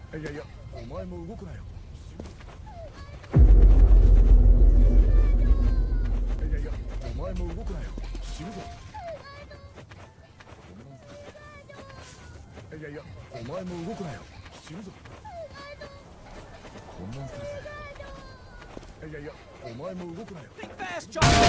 いやいや、お前も動くなよ。いやいや、お前も動くなよ。死ぬぞ。いやいや、お前も動くなよ。死ぬぞ。混乱するぜ。いやいや、お前も動くなよ。